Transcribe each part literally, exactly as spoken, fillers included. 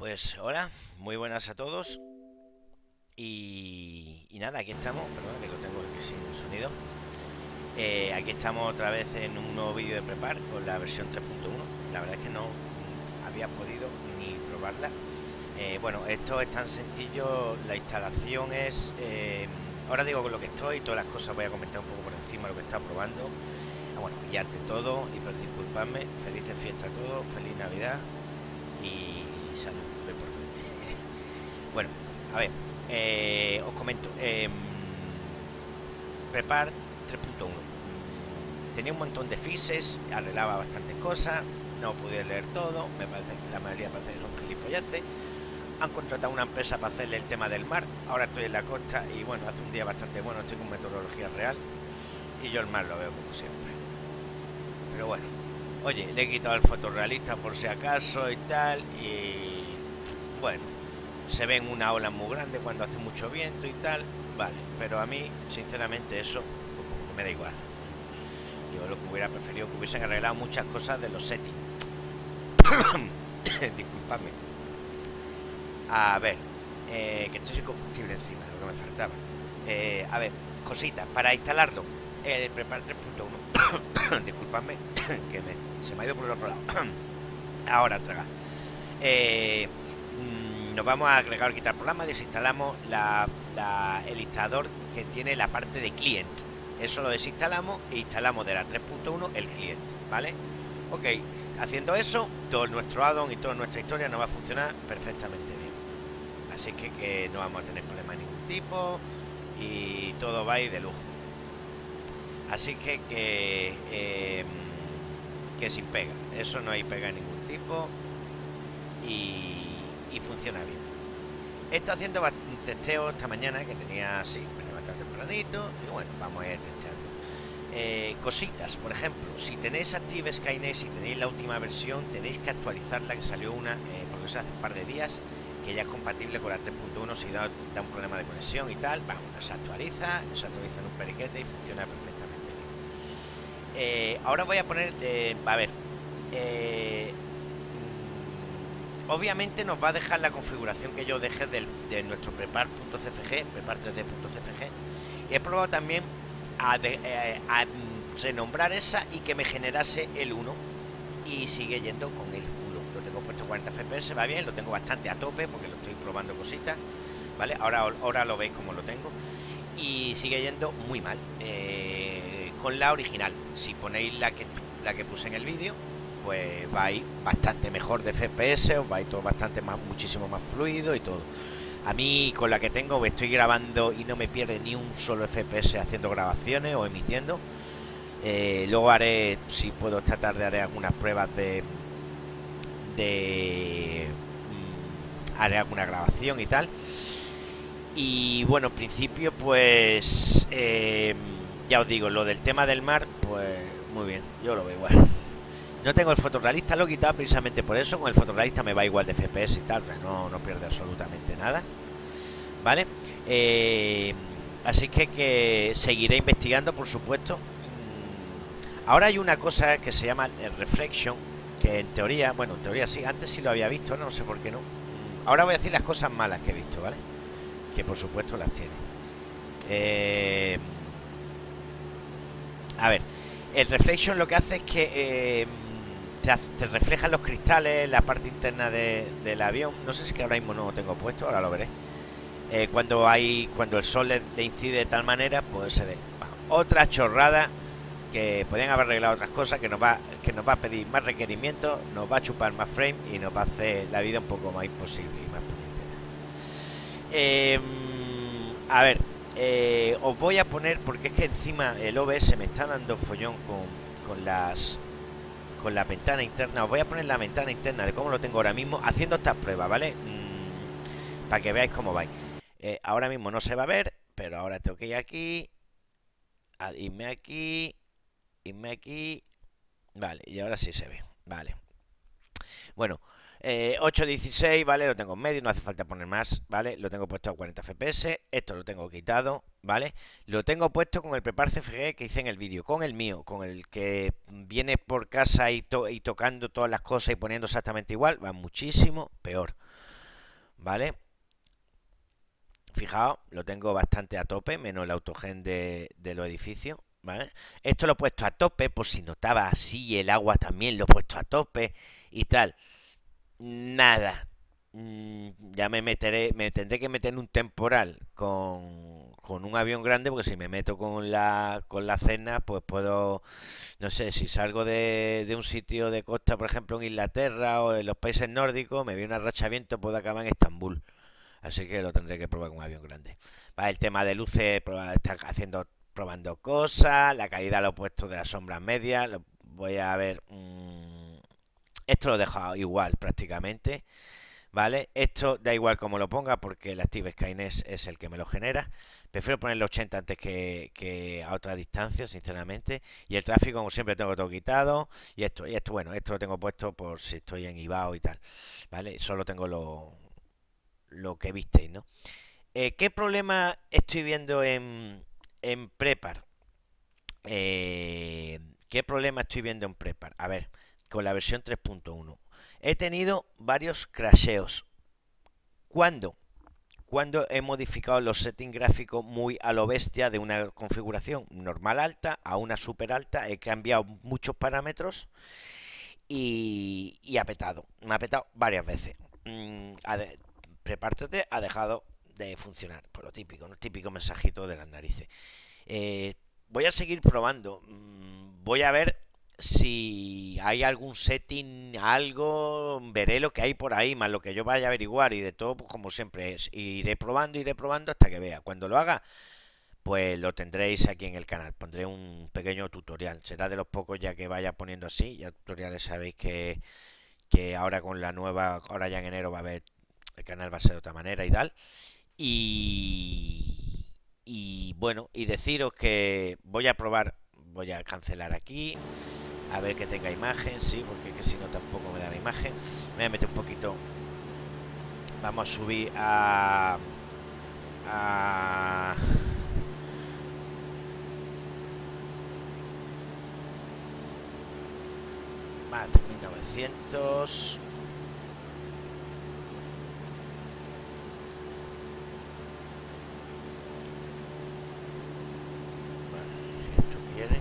Pues hola, muy buenas a todos y, y nada, aquí estamos, perdón que lo tengo aquí sin sonido. Eh, aquí estamos otra vez en un nuevo vídeo de Prepar con la versión tres punto uno. La verdad es que no mm, había podido ni probarla. Eh, bueno, esto es tan sencillo, la instalación es... eh, ahora digo con lo que estoy, todas las cosas voy a comentar un poco por encima de lo que está probando. Ah, bueno, y ante todo, y por disculparme, felices fiestas a todos, feliz Navidad y salud, lo importante. Bueno, a ver, eh, os comento. Eh, Prepar tres punto uno. Tenía un montón de fixes, arreglaba bastantes cosas, no pude leer todo, me parece que la mayoría parece que son gilipolleces. Han contratado una empresa para hacerle el tema del mar, ahora estoy en la costa y bueno, hace un día bastante bueno, estoy con meteorología real y yo el mar lo veo como siempre. Pero bueno, oye, le he quitado el fotorrealista por si acaso y tal y bueno, se ven una ola muy grande cuando hace mucho viento y tal, vale, pero a mí, sinceramente, eso pues, me da igual. Yo lo que hubiera preferido que hubiesen arreglado muchas cosas de los settings. Disculpadme. A ver, eh, que estoy sin combustible encima, lo que me faltaba. Eh, a ver, cositas, para instalarlo, eh, Prepar tres punto uno. Disculpadme, que me, se me ha ido por el otro lado. Ahora traga. Eh, nos vamos a agregar quitar programa, desinstalamos la, la, el instalador que tiene la parte de client. Eso lo desinstalamos e instalamos de la tres punto uno el cliente, ¿vale? Ok, haciendo eso, todo nuestro add-on y toda nuestra historia nos va a funcionar perfectamente bien. Así que, que no vamos a tener problemas de ningún tipo y todo va a ir de lujo. Así que que, eh, que sin pega, eso no hay pega de ningún tipo y y funciona bien. He estado haciendo un testeo esta mañana que tenía así, me levanté tempranito y bueno, vamos a ir testeando. Eh, cositas, por ejemplo, si tenéis Active Skynet, si tenéis la última versión, tenéis que actualizarla, que salió una, eh, porque eso hace un par de días, que ya es compatible con la tres punto uno si da, da un problema de conexión y tal, vamos, se actualiza, se actualiza en un periquete y funciona perfectamente bien. Eh, ahora voy a poner, eh, a ver, eh, obviamente nos va a dejar la configuración que yo dejé del, de nuestro prepar.cfg, prepar tres d punto c f g. Y he probado también a, de, eh, a renombrar esa y que me generase el uno. Y sigue yendo con el uno. Lo tengo puesto cuarenta F P S, va bien, lo tengo bastante a tope porque lo estoy probando cositas. ¿Vale? Ahora, ahora lo veis como lo tengo. Y sigue yendo muy mal. Eh, con la original. Si ponéis la que, la que puse en el vídeo, pues va a ir bastante mejor de F P S, os va a ir todo bastante más, muchísimo más fluido y todo. A mí con la que tengo estoy grabando y no me pierde ni un solo F P S haciendo grabaciones o emitiendo. Eh, luego haré, si puedo esta tarde, haré algunas pruebas de... de mmm, haré alguna grabación y tal. Y bueno, en principio pues... Eh, ya os digo, lo del tema del mar, pues muy bien, yo lo veo igual. No tengo el fotorrealista, lo he quitado precisamente por eso. Con el fotorrealista me va igual de F P S y tal, pero no, no pierde absolutamente nada. ¿Vale? Eh, así que, que seguiré investigando, por supuesto. Ahora hay una cosa que se llama el Reflection, que en teoría, bueno, en teoría sí, antes sí lo había visto, no sé por qué no. Ahora voy a decir las cosas malas que he visto, ¿vale? Que por supuesto las tiene. Eh, a ver, el Reflection lo que hace es que... Eh, Te, te reflejan los cristales, la parte interna de, del avión. No sé si es que ahora mismo no lo tengo puesto, ahora lo veré. Eh, cuando hay, cuando el sol le, le incide de tal manera, pues se ve. Bueno, otra chorrada que podrían haber arreglado otras cosas, que nos va, que nos va a pedir más requerimientos, nos va a chupar más frame y nos va a hacer la vida un poco más imposible y más puñetera. Eh, a ver, eh, os voy a poner, porque es que encima el O B S me está dando follón con, con las con la ventana interna. Os voy a poner la ventana interna de cómo lo tengo ahora mismo haciendo estas pruebas, ¿vale? Mm, para que veáis cómo vais. Eh, ahora mismo no se va a ver, pero ahora tengo que ir aquí, a, irme aquí, irme aquí, vale, y ahora sí se ve, vale. Bueno, eh, ocho dieciséis, ¿vale? Lo tengo en medio, no hace falta poner más, ¿vale? Lo tengo puesto a cuarenta F P S, esto lo tengo quitado, ¿vale? Lo tengo puesto con el Prepar C F G que hice en el vídeo, con el mío, con el que viene por casa y, to y tocando todas las cosas y poniendo exactamente igual, va muchísimo peor, ¿vale? Fijaos, lo tengo bastante a tope, menos el autogen de, de los edificios, ¿vale? Esto lo he puesto a tope por si notaba así, el agua también lo he puesto a tope y tal. Nada. Mm, ya me meteré, me tendré que meter en un temporal con, con un avión grande, porque si me meto con la, con la cena, pues puedo, no sé, si salgo de, de un sitio de costa, por ejemplo en Inglaterra o en los países nórdicos, me viene una racha de viento, puedo acabar en Estambul. Así que lo tendré que probar con un avión grande. Vale, el tema de luces, proba- está haciendo, probando cosas, la calidad lo he puesto de las sombras medias, lo voy a ver. mm, esto lo he dejado igual prácticamente, ¿vale? Esto da igual como lo ponga porque el Active Skynet es el que me lo genera. Prefiero ponerle ochenta antes que, que a otra distancia, sinceramente. Y el tráfico, como siempre, tengo todo quitado. Y esto, y esto, bueno, esto lo tengo puesto por si estoy en Ibao y tal, ¿vale? Solo tengo lo, lo que visteis, ¿no? Eh, ¿Qué problema estoy viendo en, en Prepar? Eh, ¿Qué problema estoy viendo en Prepar? A ver, con la versión tres punto uno. He tenido varios crasheos. ¿Cuándo? Cuando he modificado los settings gráficos muy a lo bestia de una configuración normal alta a una super alta. He cambiado muchos parámetros y, y ha petado. Me ha petado varias veces. Mm, ha de- Prepar tres D ha dejado de funcionar. Por lo típico, ¿no? Típico mensajito de las narices. Eh, Voy a seguir probando. Mm, Voy a ver si hay algún setting, algo. Veré lo que hay por ahí, más lo que yo vaya a averiguar. Y de todo, pues como siempre es. Iré probando, iré probando hasta que vea. Cuando lo haga, pues lo tendréis aquí en el canal. Pondré un pequeño tutorial. Será de los pocos ya que vaya poniendo así. Ya tutoriales sabéis que, que ahora con la nueva, ahora ya en enero va a haber. El canal va a ser de otra manera y tal. Y, y bueno, y deciros que voy a probar, voy a cancelar aquí, a ver que tenga imagen, sí, porque que si no tampoco me da la imagen. Me voy a meter un poquito, vamos a subir a... a vale, mil novecientos. Vale, si esto quiere.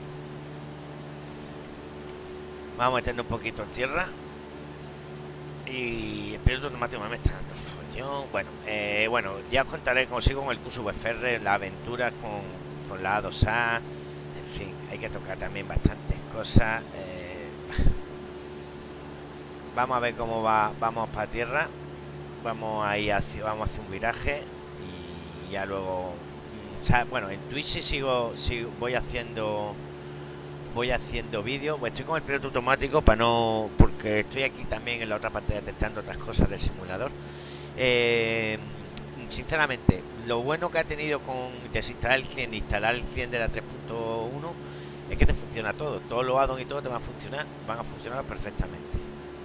Vamos a meternos un poquito en tierra. Y el piloto automático me está dando follón. Bueno, eh, bueno, ya os contaré cómo sigo con el Q S V F, las aventuras con, con la A dos A. En fin, hay que tocar también bastantes cosas. Eh, vamos a ver cómo va. Vamos para tierra. Vamos a ir hacia, vamos a hacer un viraje. Y ya luego. O sea, bueno, en Twitch sí sigo, sigo voy haciendo voy haciendo vídeos, pues estoy con el piloto automático para no, porque estoy aquí también en la otra pantalla testando otras cosas del simulador. Eh, Sinceramente, lo bueno que ha tenido con desinstalar el cliente, instalar el cliente de la tres punto uno es que te funciona todo, todos los addons y todo te van a funcionar, van a funcionar perfectamente.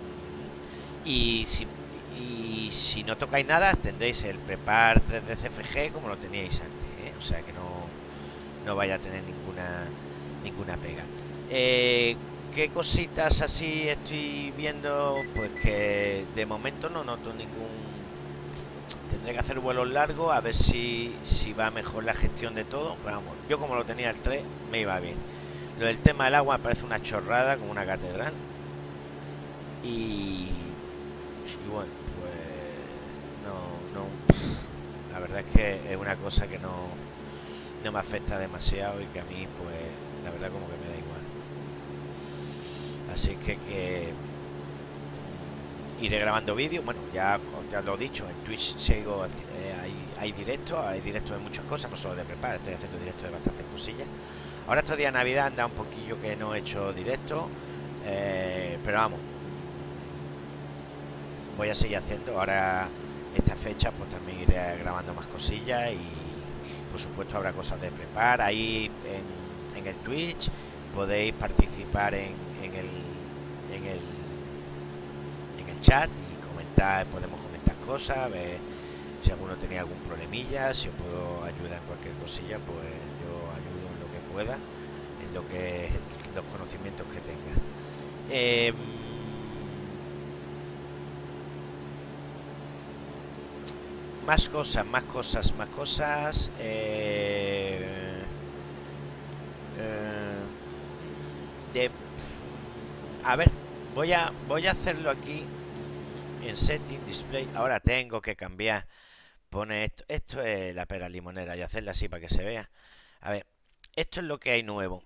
Y si y si no tocáis nada, tendréis el Prepar tres D C F G como lo teníais antes, ¿eh? O sea que no, no vaya a tener ninguna ninguna pega. Eh, ¿Qué cositas así estoy viendo? Pues que de momento no noto ningún. Tendré que hacer vuelos largos a ver si, si va mejor la gestión de todo. Pero vamos, yo como lo tenía el tres, me iba bien. Lo del tema del agua me parece una chorrada, como una catedral. Y, y bueno, pues no, no. La verdad es que es una cosa que no, no me afecta demasiado y que a mí, pues, la verdad como que me da igual. Así que, que iré grabando vídeos. Bueno, ya, ya lo he dicho, en Twitch sigo, eh, hay, hay directos, hay directos de muchas cosas, no solo de prepar, estoy haciendo directos de bastantes cosillas. Ahora estos días de Navidad anda un poquillo que no he hecho directo, eh, pero vamos, voy a seguir haciendo. Ahora estas fechas pues también iré grabando más cosillas y por supuesto habrá cosas de prepar. Ahí en, en el Twitch podéis participar en, en el en el en el chat y comentar, podemos comentar cosas, ver si alguno tenía algún problemilla, si os puedo ayudar en cualquier cosilla, pues yo ayudo en lo que pueda, en lo que los conocimientos que tenga. Eh, más cosas, más cosas, más cosas. Eh, eh, de, a ver, voy a, voy a hacerlo aquí en Setting, Display. Ahora tengo que cambiar. Pone esto. Esto es la pera limonera y hacerla así para que se vea. A ver, esto es lo que hay nuevo.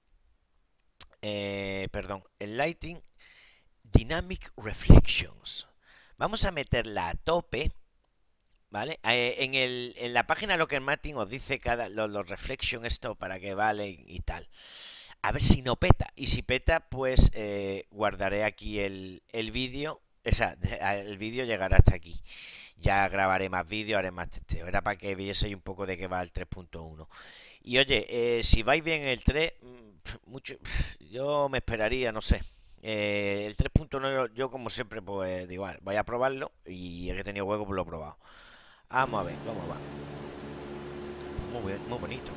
Eh, perdón, el Lighting Dynamic Reflections. Vamos a meterla a tope. ¿Vale? Eh, en, el, en la página Locker Martin os dice cada los, los reflection esto para que valen y tal. A ver si no peta. Y si peta, pues eh, guardaré aquí el, el vídeo. O sea, el vídeo llegará hasta aquí. Ya grabaré más vídeos, haré más testeo. Era para que vieseis un poco de qué va el tres punto uno. Y oye, eh, si vais bien el tres, mucho, yo me esperaría, no sé. Eh, el tres punto uno yo, yo como siempre, pues digo, vale, voy a probarlo y el que he tenido hueco, pues lo he probado. Vamos a ver, vamos a ver. Muy bien, muy bonito.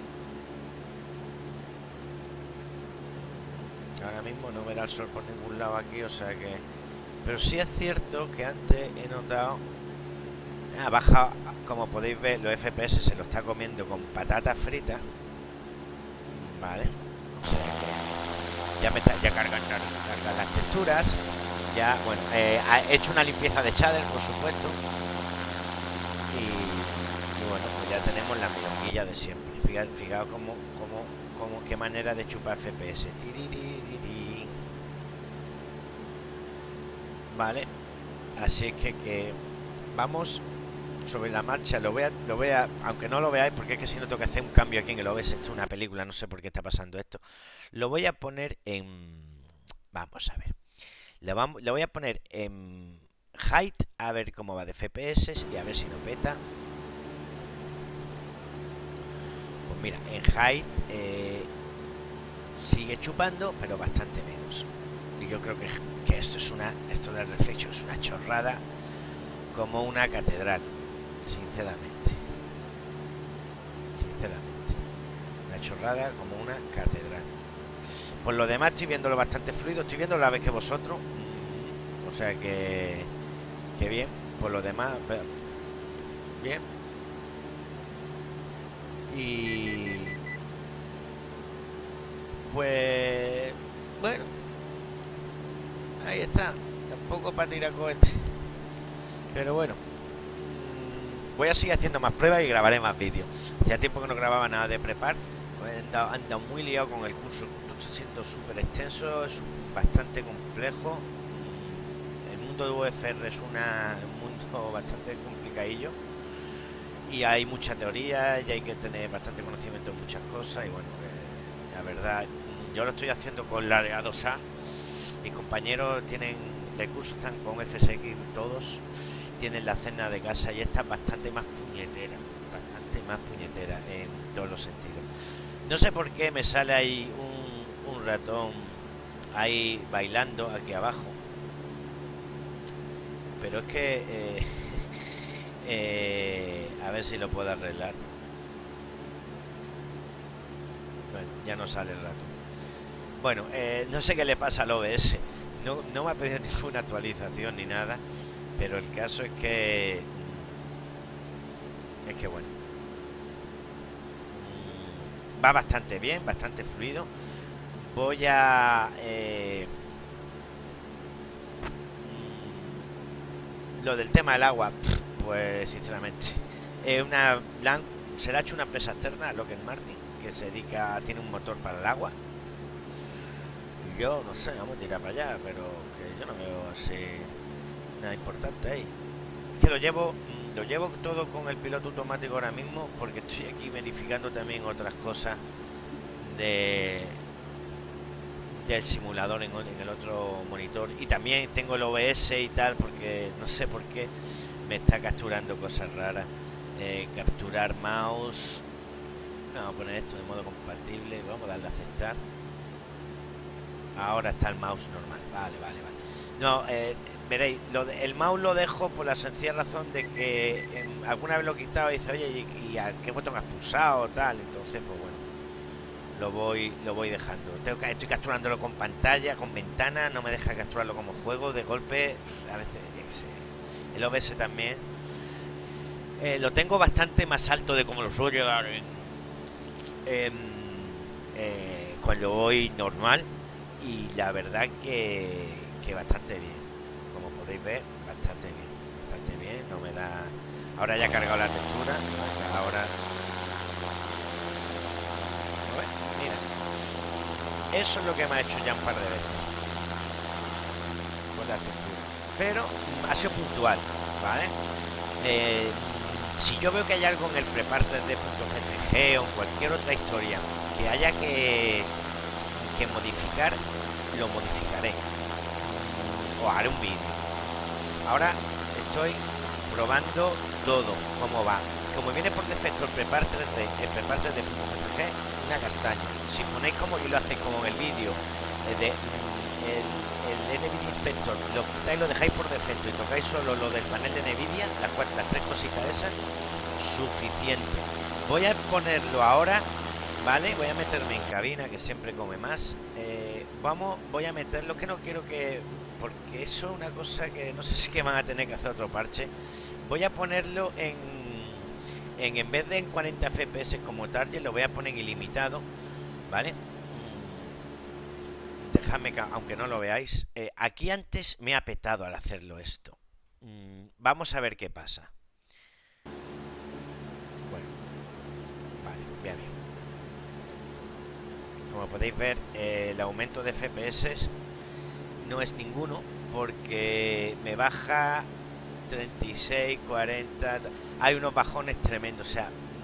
Ahora mismo no me da el sol por ningún lado aquí, o sea que... Pero sí es cierto que antes he notado... Ah, baja, como podéis ver, los F P S se lo está comiendo con patatas fritas. Vale. Ya me está, ya cargan, cargan las texturas. Ya, bueno, eh, he hecho una limpieza de shader, por supuesto. Y, y bueno, pues ya tenemos la milonguilla de siempre. Fijaos, fijaos cómo, cómo, cómo, qué manera de chupar F P S. Vale. Así es que, que vamos sobre la marcha. Lo voy a, lo voy a, aunque no lo veáis, porque es que si no tengo que hacer un cambio aquí en el O B S. Esto es una película, no sé por qué está pasando esto. Lo voy a poner en... Vamos a ver. Lo, vamos, lo voy a poner en height, a ver cómo va de F P S y a ver si no peta. Pues mira, en height eh, sigue chupando, pero bastante menos. Y yo creo que, que esto es una, esto del reflection es una chorrada como una catedral, sinceramente. Sinceramente. Una chorrada como una catedral. Por lo demás estoy viéndolo bastante fluido, estoy viendo la vez que vosotros. O sea que, que bien. Por lo demás, bien. Y pues bueno, ahí está. Tampoco para tirar cohetes, pero bueno, voy a seguir haciendo más pruebas y grabaré más vídeos. Hacía tiempo que no grababa nada de prepar. Pues he andado, he andado muy liado con el curso. Está siendo súper extenso, es bastante complejo. El mundo de U F R es una, un mundo bastante complicadillo. Y hay mucha teoría y hay que tener bastante conocimiento en muchas cosas. Y bueno, eh, la verdad, yo lo estoy haciendo con la de A dos A. Mis compañeros tienen de curso, están con F S X todos. Tienen la cena de casa y esta es bastante más puñetera. Bastante más puñetera en todos los sentidos. No sé por qué me sale ahí un, un ratón ahí bailando aquí abajo. Pero es que... Eh, Eh, a ver si lo puedo arreglar. Bueno, ya no sale el rato. Bueno, eh, no sé qué le pasa al O B S. No, no me ha pedido ninguna actualización ni nada. Pero el caso es que... Es que bueno. Va bastante bien, bastante fluido. Voy a... Eh, lo del tema del agua... Pues sinceramente, eh, una Blanc se le ha hecho una empresa externa, Lockheed Martin, que se dedica, tiene un motor para el agua. Y yo no sé, vamos a tirar para allá, pero que yo no veo así nada importante ahí. Es que lo llevo, lo llevo todo con el piloto automático ahora mismo, porque estoy aquí verificando también otras cosas de del simulador en, en el otro monitor. Y también tengo el O B S y tal, porque no sé por qué me está capturando cosas raras. Eh, capturar mouse. Vamos a poner esto de modo compatible. Vamos a darle a aceptar. Ahora está el mouse normal. Vale, vale, vale. No, eh, veréis, lo de, el mouse lo dejo por la sencilla razón de que eh, alguna vez lo he quitado y dice, oye, ¿y, y a qué botón has pulsado? Tal. Entonces, pues bueno, lo voy, lo voy dejando. Tengo que, estoy capturándolo con pantalla, con ventana. No me deja capturarlo como juego. De golpe, a veces, el O B S también Eh, lo tengo bastante más alto de como lo suelo llegar en, en, eh, cuando voy normal. Y la verdad que, que bastante bien. Como podéis ver, bastante bien. Bastante bien, no me da... Ahora ya he cargado la textura. Ahora... Mira, eso es lo que me ha hecho ya un par de veces con la textura. Pero ha sido puntual, ¿vale? Eh, si yo veo que hay algo en el prepar tres D punto C S G o en cualquier otra historia que haya que, que modificar, lo modificaré. O haré un vídeo. Ahora estoy probando todo, cómo va. Como viene por defecto el prepar tres D, el prepar tres D punto C S G, una castaña. Si ponéis como y lo hacéis como en el vídeo, eh, de el, el NVIDIA Inspector, lo quitáis, lo dejáis por defecto y tocáis solo lo del panel de NVIDIA, las, cuatro, las tres cositas esas, suficiente. Voy a ponerlo ahora, ¿vale? Voy a meterme en cabina, que siempre come más. Eh, vamos, voy a meterlo, que no quiero que... Porque eso es una cosa que no sé si que van a tener que hacer otro parche. Voy a ponerlo en... En, en vez de en cuarenta F P S como target, lo voy a poner en ilimitado, ¿vale? Dejadme que, aunque no lo veáis, eh, aquí antes me ha petado al hacerlo esto. Mm, vamos a ver qué pasa. Bueno, vale, bien, bien. Como podéis ver, eh, el aumento de F P S no es ninguno porque me baja treinta y seis, cuarenta. Hay unos bajones tremendos, o sea.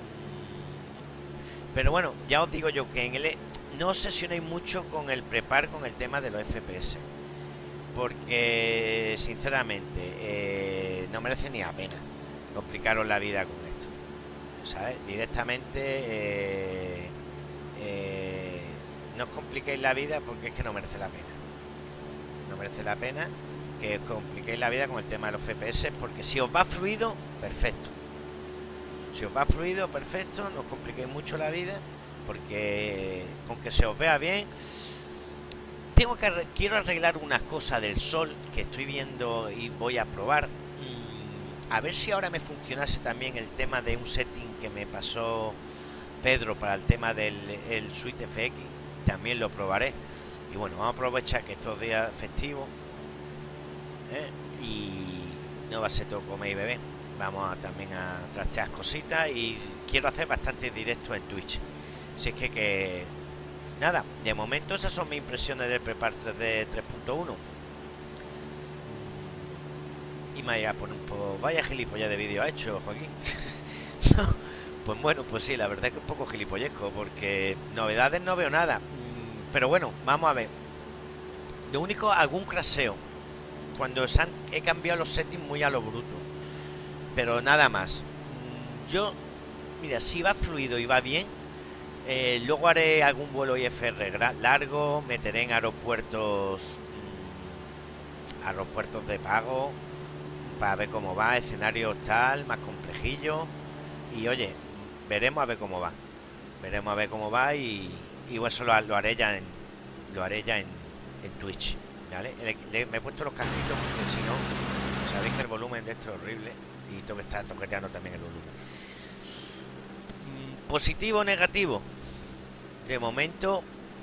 Pero bueno, ya os digo yo que en el no os obsesionéis mucho con el prepar, con el tema de los F P S, porque sinceramente eh, no merece ni la pena complicaros la vida con esto, ¿sabes? Directamente eh, eh, no os compliquéis la vida porque es que no merece la pena. No merece la pena que os compliquéis la vida con el tema de los F P S, porque si os va fluido, perfecto. Si os va fluido, perfecto, no os compliquéis mucho la vida, porque con que se os vea bien. Tengo que quiero arreglar una cosa del sol que estoy viendo y voy a probar. Mm, a ver si ahora me funcionase también el tema de un setting que me pasó Pedro para el tema del el Suite F X. También lo probaré. Y bueno, vamos a aprovechar que estos días festivos, ¿eh? Y no va a ser todo comer y beber. Vamos a, también a trastear cositas y quiero hacer bastantes directos en Twitch. Si es que, que nada, de momento esas son mis impresiones del Prepar tres D tres punto uno. Y me dirá, pues, pues vaya gilipollas de vídeo ha hecho, Joaquín. No, pues bueno, pues sí, la verdad es que es un poco gilipollesco, porque novedades no veo nada. Pero bueno, vamos a ver. Lo único, algún craseo. Cuando se han, he cambiado los settings muy a lo bruto. Pero nada más. Yo, mira, si va fluido y va bien, eh, luego haré algún vuelo I F R largo, meteré en aeropuertos, mmm, aeropuertos de pago, para ver cómo va, escenario tal, más complejillo. Y oye, veremos a ver cómo va. Veremos a ver cómo va y, y eso lo, lo haré ya en, lo haré ya en, en Twitch. ¿Vale? Le, le, me he puesto los casquitos porque si no, sabéis que el volumen de esto es horrible. Y tengo que estar toqueteando también el volumen. Mm, positivo o negativo. De momento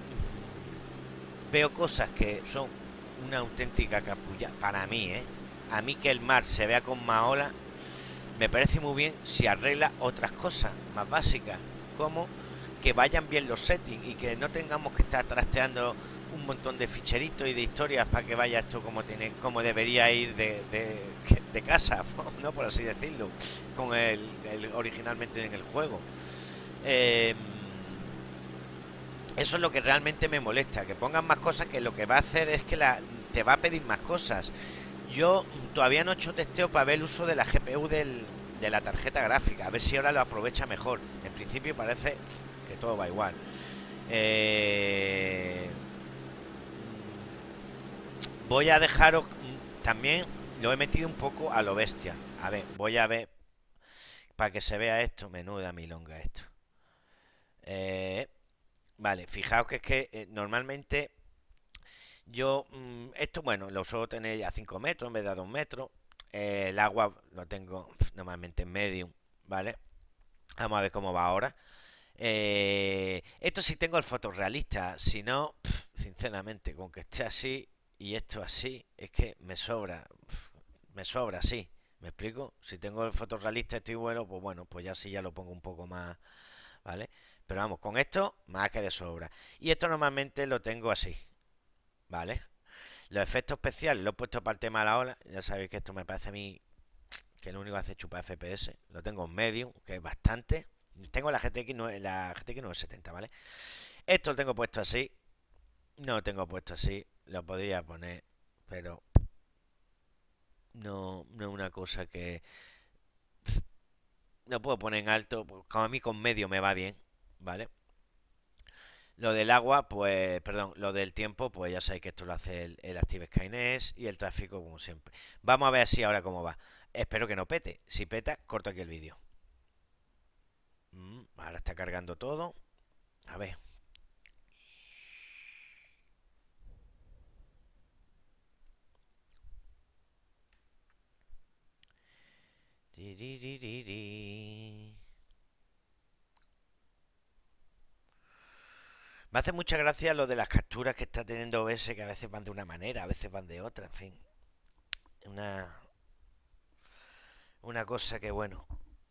veo cosas que son una auténtica capulla. Para mí, ¿eh? A mí que el mar se vea con más ola, me parece muy bien si arregla otras cosas más básicas, como que vayan bien los settings y que no tengamos que estar trasteando un montón de ficheritos y de historias para que vaya esto como tiene, como debería ir de, de, de casa, no, por así decirlo, con el, el originalmente en el juego. Eh, eso es lo que realmente me molesta, que pongan más cosas, que lo que va a hacer es que la, te va a pedir más cosas. Yo todavía no he hecho testeo para ver el uso de la G P U del, de la tarjeta gráfica, a ver si ahora lo aprovecha mejor. En principio parece que todo va igual. Eh, voy a dejaros también, lo he metido un poco a lo bestia. A ver, voy a ver para que se vea esto. Menuda milonga esto. Eh, vale, fijaos que es que eh, normalmente yo, mmm, esto bueno, lo suelo tener a cinco metros en vez de a dos metros. Eh, el agua lo tengo normalmente en medium. ¿vale? Vamos a ver cómo va ahora. Eh, esto sí tengo el fotorrealista, si no, pf, sinceramente, con que esté así y esto así, es que me sobra, pf, me sobra, sí, ¿me explico? Si tengo el fotorrealista estoy bueno, pues bueno, pues ya sí ya lo pongo un poco más, ¿vale? Pero vamos, con esto más que de sobra. Y esto normalmente lo tengo así, ¿vale? Los efectos especiales lo he puesto para el tema de la ola, ya sabéis que esto me parece a mí que lo único que hace es chupar F P S, lo tengo en medio, que es bastante. Tengo la G T X, no- la G T X novecientos setenta, ¿vale? Esto lo tengo puesto así. No lo tengo puesto así. Lo podría poner. Pero no, no es una cosa que. No puedo poner en alto. Como a mí con medio me va bien. ¿Vale? Lo del agua, pues. Perdón, lo del tiempo, pues ya sabéis que esto lo hace el, el Active Skynet. Y el tráfico, como siempre. Vamos a ver así ahora cómo va. Espero que no pete. Si peta, corto aquí el vídeo. Mm, ahora está cargando todo. A ver. Tiririri. Me hace mucha gracia lo de las capturas que está teniendo O B S, que a veces van de una manera, a veces van de otra, en fin. Una, una cosa que, bueno,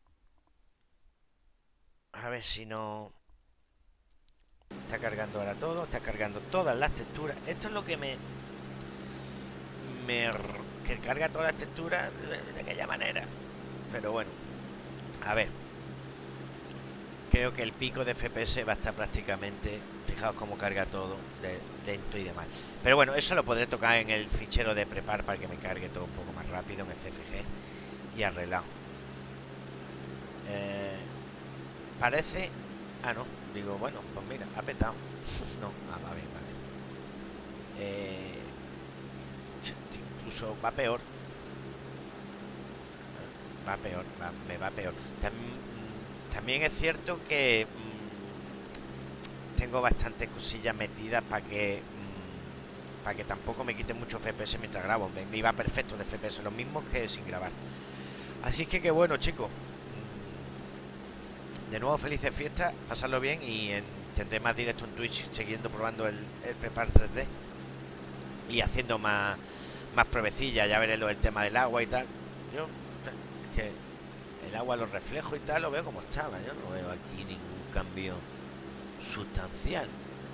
a ver si no. Está cargando ahora todo, está cargando todas las texturas. Esto es lo que me. me que carga todas las texturas de, de aquella manera. Pero bueno, a ver. Creo que el pico de F P S va a estar prácticamente. Fijaos cómo carga todo, de lento y demás. Pero bueno, eso lo podré tocar en el fichero de prepar para que me cargue todo un poco más rápido en el C F G y arreglado. Eh, parece. Ah, no. Digo, bueno, pues mira, ha petado. No, ah, va bien, vale. Eh, incluso va peor. Va peor, va, me va peor. También, también es cierto que mmm, tengo bastantes cosillas metidas para que mmm, para que tampoco me quite mucho F P S mientras grabo. Me, me iba perfecto de F P S, los mismos que sin grabar. Así que que bueno, chicos. De nuevo, felices fiestas, pasarlo bien y en, tendré más directo en Twitch siguiendo probando el, el Prepar tres D y haciendo más, más pruebecillas. Ya veré lo del tema del agua y tal. Yo, es que el agua, los reflejos y tal, lo veo como estaba. Yo no veo aquí ningún cambio sustancial.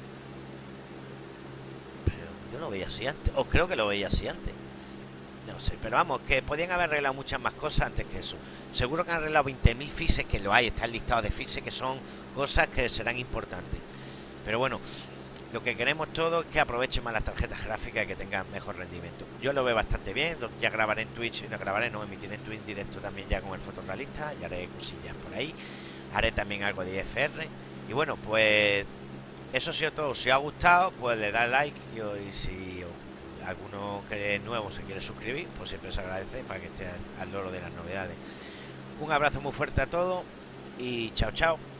Pero yo lo veía así antes, o creo que lo veía así antes. No sé, pero vamos, que podían haber arreglado muchas más cosas antes que eso. Seguro que han arreglado veinte mil fixes, que lo hay, está el listado de fixes, que son cosas que serán importantes. Pero bueno, lo que queremos todos es que aprovechen más las tarjetas gráficas y que tengan mejor rendimiento. Yo lo veo bastante bien, ya grabaré en Twitch, no grabaré, no emitiré en Twitch directo también ya con el fotorrealista, ya haré cosillas por ahí, haré también algo de I F R. Y bueno, pues eso ha sido todo. Si os ha gustado, pues le da like y, y si alguno que es nuevo se quiere suscribir, pues siempre se agradece para que esté al loro de las novedades. Un abrazo muy fuerte a todos y chao chao.